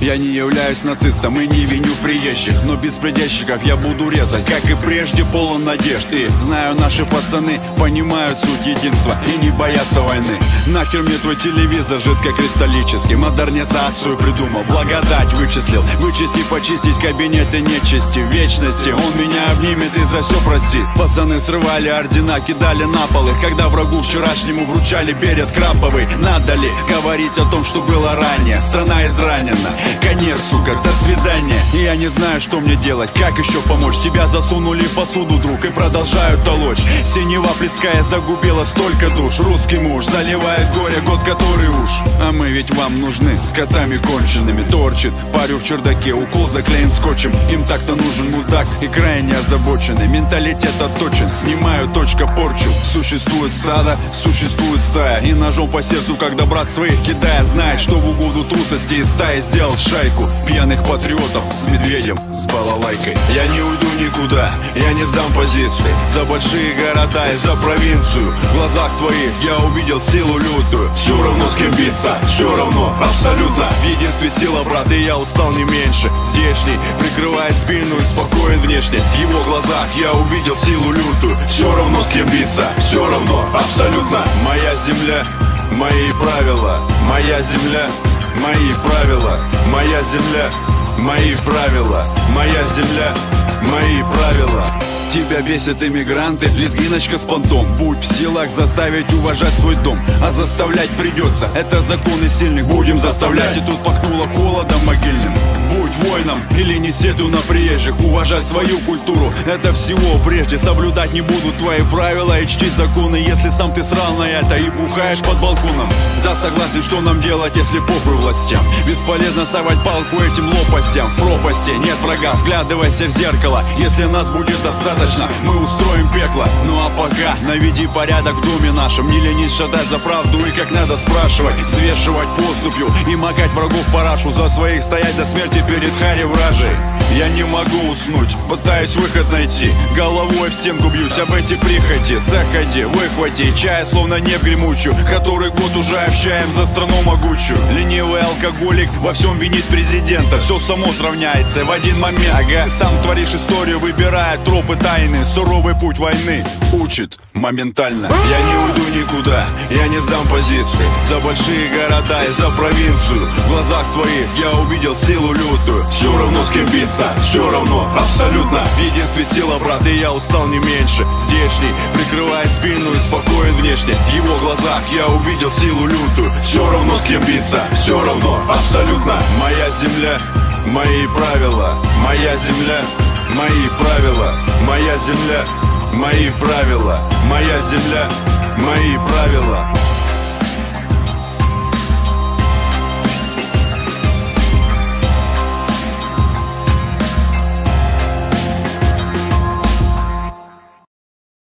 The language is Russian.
Я не являюсь нацистом и не виню приезжих, но беспредельщиков я буду резать, как и прежде, полон надежд. И знаю, наши пацаны понимают суть единства и не боятся войны. Нахер мне твой телевизор жидкокристаллический, модернизацию придумал, благодать вычислил, вычистить, почистить кабинеты нечисти в вечности. Он меня обнимет и за все простит. Пацаны срывали ордена, кидали на пол их, когда врагу вчерашнему вручали берет краповый. Надо ли говорить о том, что было ранее? Страна изранена, конец, сука, до свидания. И я не знаю, что мне делать, как еще помочь. Тебя засунули в посуду, друг, и продолжают толочь. Синева плеская загубила столько душ. Русский муж заливает горе, год который уж. А мы ведь вам нужны, с котами конченными. Торчит, парю в чердаке, укол заклеен скотчем. Им так-то нужен мудак и крайне озабоченный. Менталитет отточен, снимаю точка порчу. Существует стадо, существует стая. И ножом по сердцу, когда брат своих кидая, знает, что в угоду трусости из стаи сделал шайку пьяных патриотов с медведем, с балалайкой. Я не уйду никуда, я не сдам позиции. За большие города и за провинцию. В глазах твоих я увидел силу лютую. Все равно с кем биться, все равно, абсолютно. В единстве сила, брат, и я устал не меньше. Здешний прикрывает спину и спокоен внешне. В его глазах я увидел силу лютую. Все равно с кем биться, все равно, абсолютно. Моя земля, мои правила. Моя земля, мои правила. Моя земля, мои правила. Моя земля, мои правила. Тебя бесят иммигранты, лезгиночка с понтом. Будь в силах заставить уважать свой дом. А заставлять придется, это законы сильных. Будем заставлять, и тут пахнуло холодом могильным. Будь воином или не сетуй на приезжих. Уважать свою культуру, это всего прежде. Соблюдать не будут твои правила и чтить законы, если сам ты срал на это и бухаешь под балконом. Да, согласен, что нам делать, если похуй властям. Бесполезно совать палку этим лопастям. В пропасти нет врага, вглядывайся в зеркало. Если нас будет достаточно, мы устроим пекло. Ну а пока наведи порядок в доме нашем. Не ленись шатать за правду и как надо спрашивать. Свешивать поступью и макать врагов парашу. За своих стоять до смерти перед хари вражей. Я не могу уснуть, пытаюсь выход найти. Головой в стенку бьюсь об эти прихоти. Заходи, выхвати чая, словно не в гремучую. Который год уже общаем за страну могучую. Ленивый алкоголик во всем винит президента. Все само сравняется в один момент. Ага, сам творишь историю, выбирая тропы тайны. Суровый путь войны учит моментально. Я не уйду никуда, я не сдам позиции. За большие города и за провинцию. В глазах твоих я увидел силу лютую. Все равно с кем биться, все равно, абсолютно. В единстве сила, брат, и я устал не меньше. Здешний прикрывает спину и спокоен внешне. В его глазах я увидел силу лютую. Все равно с кем биться, все равно, абсолютно. Моя земля, мои правила. Моя земля, мои правила. Моя земля, мои правила. Моя земля, мои правила.